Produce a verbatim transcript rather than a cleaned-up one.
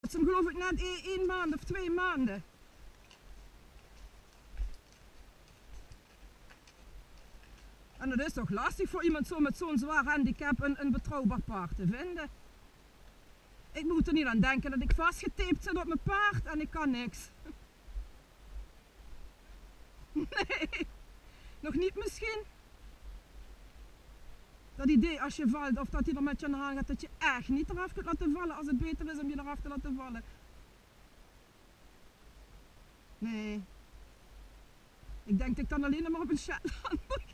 Dat is hem geloof ik net één maand of twee maanden. En het is toch lastig voor iemand zo met zo'n zwaar handicap een, een betrouwbaar paard te vinden. Ik moet er niet aan denken dat ik vastgetaped zit op mijn paard en ik kan niks. Nee, nog niet misschien. Dat idee als je valt of dat hij er met je aan de hand gaat, dat je echt niet eraf kunt laten vallen als het beter is om je eraf te laten vallen. Nee. Ik denk dat ik dan alleen maar op een Shetland moet.